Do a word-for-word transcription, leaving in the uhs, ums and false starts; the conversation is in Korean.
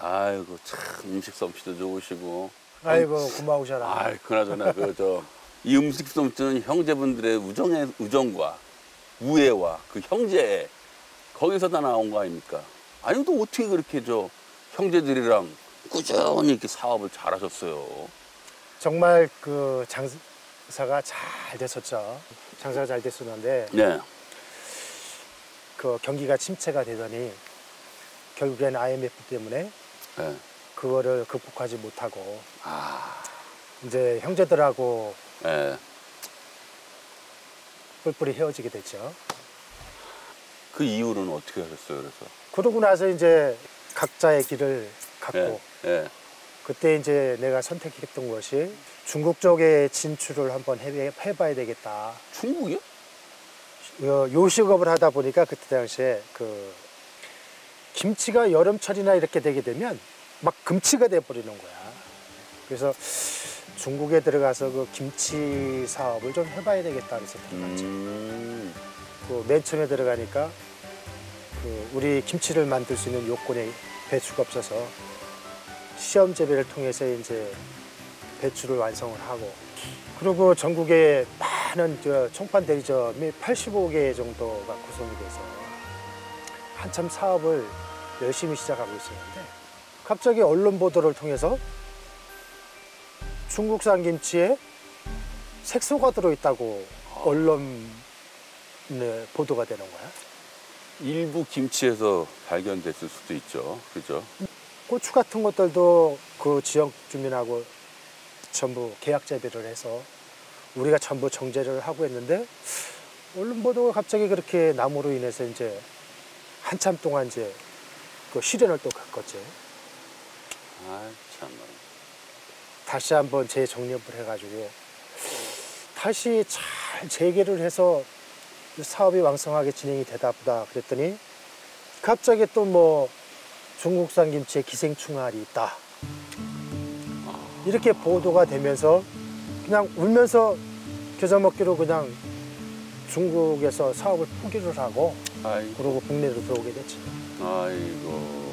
아이고 참 음식 솜씨도 좋으시고. 아이고 고마우셔라. 아, 그나저나 그 저 이 음식 솜씨는 형제분들의 우정의 우정과 우애와 그 형제 거기서 다 나온 거 아닙니까? 아니 또 어떻게 그렇게 저 형제들이랑 꾸준히 이렇게 사업을 잘하셨어요? 정말 그 장사가 잘 됐었죠. 장사가 잘 됐었는데 네. 그 경기가 침체가 되더니 결국엔 아이엠에프 때문에 네. 그거를 극복하지 못하고 아. 이제 형제들하고 네. 뿔뿔이 헤어지게 됐죠. 그 이후로는 어떻게 하셨어요, 그래서? 그러고 나서 이제 각자의 길을 갔고 네. 네. 그때 이제 내가 선택했던 것이 중국 쪽에 진출을 한번 해, 해봐야 되겠다. 중국이요? 요, 요식업을 하다 보니까 그때 당시에 그 김치가 여름철이나 이렇게 되게 되면 막 금치가 돼버리는 거야. 그래서 중국에 들어가서 그 김치 사업을 좀 해봐야 되겠다 그래서 들어갔죠. 음. 그 맨 처음에 들어가니까 그 우리 김치를 만들 수 있는 요건에 배추가 없어서 시험 재배를 통해서 이제 배추를 완성을 하고 그리고 전국에 많은 저 총판 대리점이 팔십오 개 정도가 구성이 돼서 한참 사업을 열심히 시작하고 있었는데 갑자기 언론 보도를 통해서 중국산 김치에 색소가 들어있다고 언론에 보도가 되는 거야. 일부 김치에서 발견됐을 수도 있죠. 그죠? 고추 같은 것들도 그 지역 주민하고 전부 계약 재배를 해서 우리가 전부 정제를 하고 했는데 언론 보도가 갑자기 그렇게 나무로 인해서 이제 한참 동안 이제 그 시련을 또 겪었지. 아, 참나. 다시 한번 재정립을 해가지고 다시 잘 재개를 해서 사업이 왕성하게 진행이 되다 보다 그랬더니 갑자기 또 뭐 중국산 김치에 기생충알이 있다 이렇게 보도가 되면서 그냥 울면서 겨자 먹기로 그냥 중국에서 사업을 포기를 하고 아이고. 그러고 국내로 들어오게 됐지. 아이고.